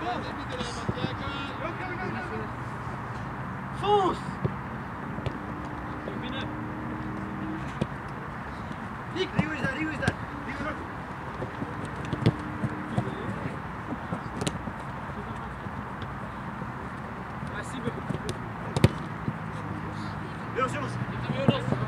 Sus! Rigo is that, Rigo is that. Rigo not. Merci beaucoup. Vamos, vamos.